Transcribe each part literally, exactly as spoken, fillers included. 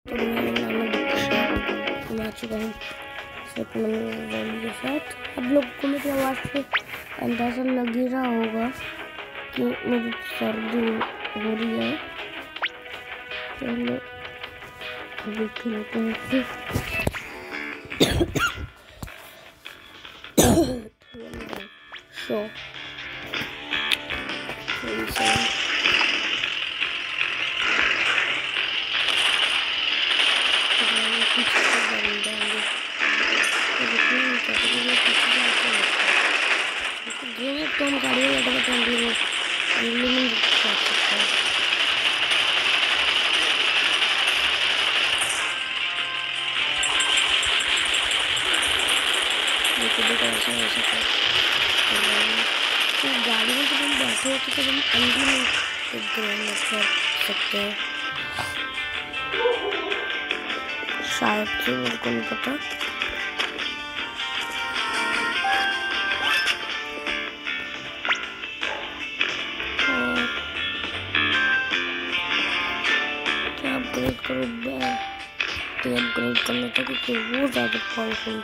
तो मेरा नाम है, मैं आ चुका हूँ के साथ। अब लोग को मेरी आवाज़ से अंदाज़ा लग ही रहा होगा कि मुझे सर्दी हो रही है। चलो अभी खेलते हैं। शो तो हम गाड़ी में बैठे बैठे दिल्ली में जा सकते हैं। ऐसा ऐसा तो गाड़ी में जब हम बैठे होते तो हम अंदर में ग्राउंड कर सकते हैं। शायद से मेरे को नहीं पता। अपग्रेड करो अपग्रेड कर लेता क्योंकि वो ज़्यादा पावरफुल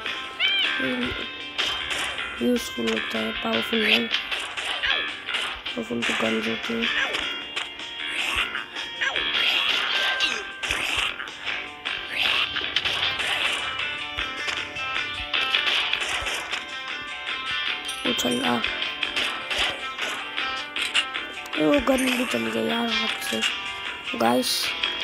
यूजफुल होता है। पावरफुल है पावरफुल तो गन होती है। चल आ वो गन भी चल गई यार हाथ से। गाइस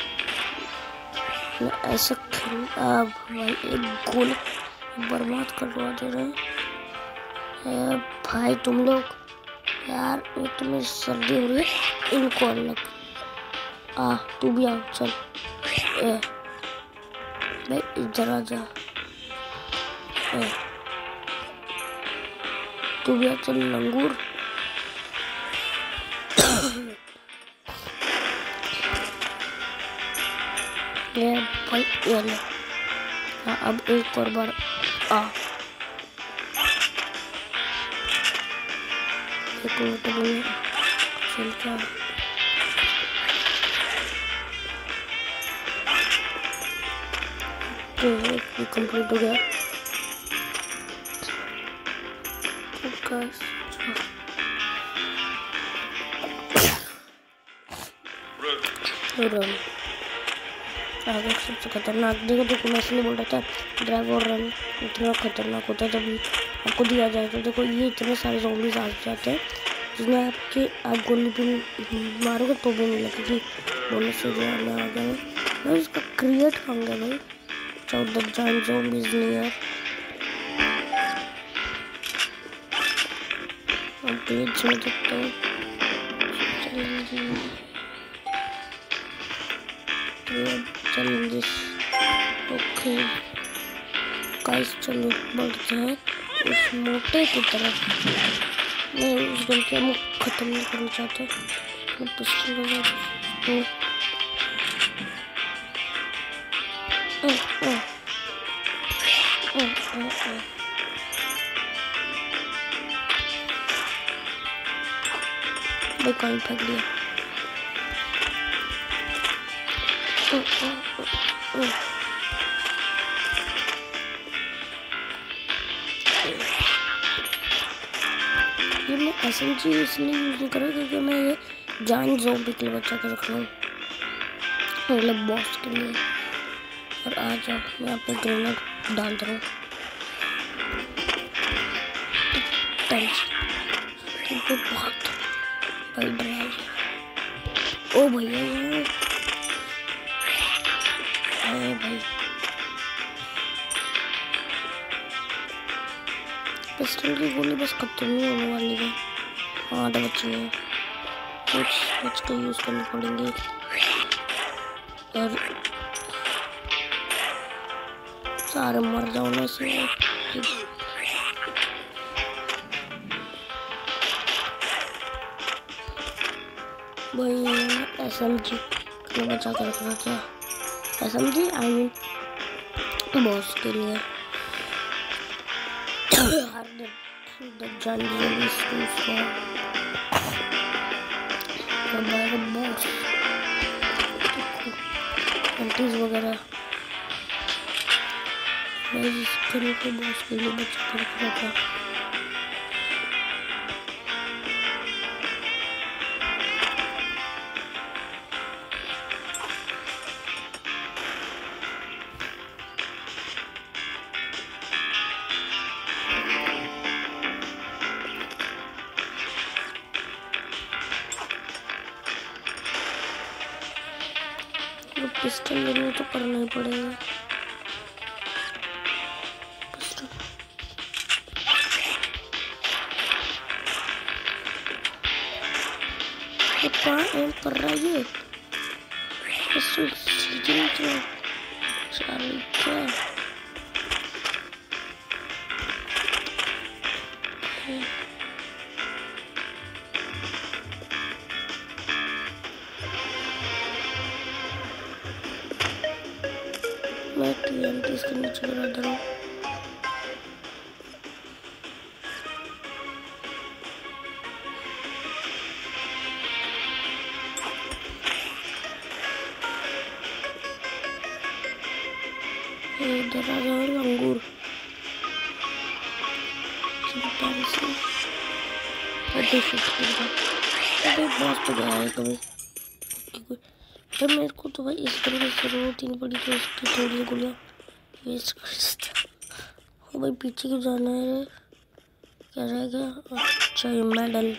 ऐसा खेल अब भाई एक गोल बर्बाद करवा दे रहे हैं भाई तुम लोग यार। ये तुम्हें सर्दी हो रही है इनको अलग आ तू भी आ चल ए भाई इधर आ जा ए तू भी आ चल लंगूर। ये भाई ये ले हाँ अब एक और बार आ एक और तो बोले चल क्या तो ये कंप्लीट हो गया। रन आगे सबसे खतरनाक देखो देखो मैं इसलिए बोल रहा था ड्राइव और रन इतना खतरनाक होता है। जब आपको दिया जाए तो देखो ये इतने सारे ज़ॉम्बीज़ आ जाते हैं जिसमें आपके आप गोली भी मारोगे तो भी नहीं लगेगी। बोले से जो मैं आ गया मैं इसका क्रिएट करूँगा भाई चौदह जान ज़ॉम्बीज़ नहीं यार। अब पेज में देखते हैं चैलेंजेस ओके गाइस चलो बढ़ते हैं उस मोटे की तरफ। मैं उस गन के हम खत्म नहीं करना चाहते। मैं पिस्टल लगा तो ओ ओ ओ ओ ओ मैं कहीं फेंक दिया। ओ ओ ओ ओ ये मैं एस एम जी इसलिए यूज़ नहीं कर रहा क्योंकि मैं ये जान ज़ॉम्बी के लिए बचा कर रख रहा हूँ मतलब बॉस के लिए। और आ जाओ मैं यहाँ पे ग्रेनेड डाल दे रहा हूँ। बहुत बड़ी ड्राइव ओ भैया यार अरे भाई पिस्टल की गोली बस खत्म नहीं होने वाली है। हाँ तो बच्चे हैं कुछ बच के यूज़ करनी पड़ेंगे। और सारे मर जाओ ना से भाई एस एम जी को बचा कर रखना था। S M G I mean boss के लिए हर जान बॉस एक्टिविटीज वगैरह। मैं इस करो को बॉस के लिए बचा कर रखा। पिस्टल लेने तो करना ही पड़ेगा। पिस्टल ये कहाँ एम कर रहा है ये? पिस्टल सीधे तो चल क्या? मैं टीएनटी इसके नीचे गिरा दे रहा हूँ। इधर आ जाओ अंगूर अरे बॉस तो गया है कभी। तो मेरे को तो भाई इस तरीके से जरूरत ही नहीं पड़ी तो इसकी थोड़ी गोलियाँ वेस्ट कर सकते। ओ भाई पीछे क्यों जाना है? क्या रहेगा? अच्छा ये मेडल।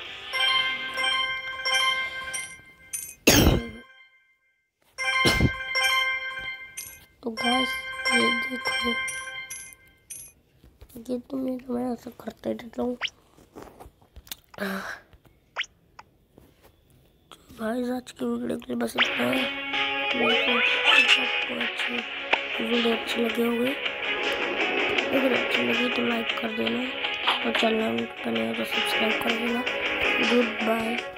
तो गाइस ये देखो, ये तो मैं मैं ऐसा करते रहता हूँ। भाई आज की वीडियो के लिए बस इतना है। आपको अच्छी वीडियो अच्छी लगी होगी, अगर अच्छी लगी तो लाइक कर देना और चैनल पर नया तो सब्सक्राइब कर देना। Good bye.